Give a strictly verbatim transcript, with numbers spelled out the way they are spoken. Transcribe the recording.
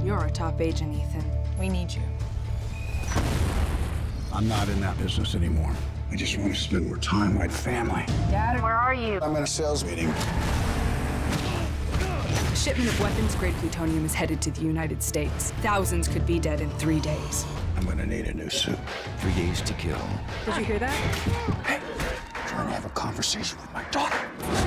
You're a top agent, Ethan. We need you. I'm not in that business anymore. I just want to spend more time with my family. Dad, where are you? I'm in a sales meeting. A shipment of weapons-grade plutonium is headed to the United States. Thousands could be dead in three days. I'm gonna need a new suit. Three days to kill. Did you hear that? Hey, I'm trying to have a conversation with my daughter.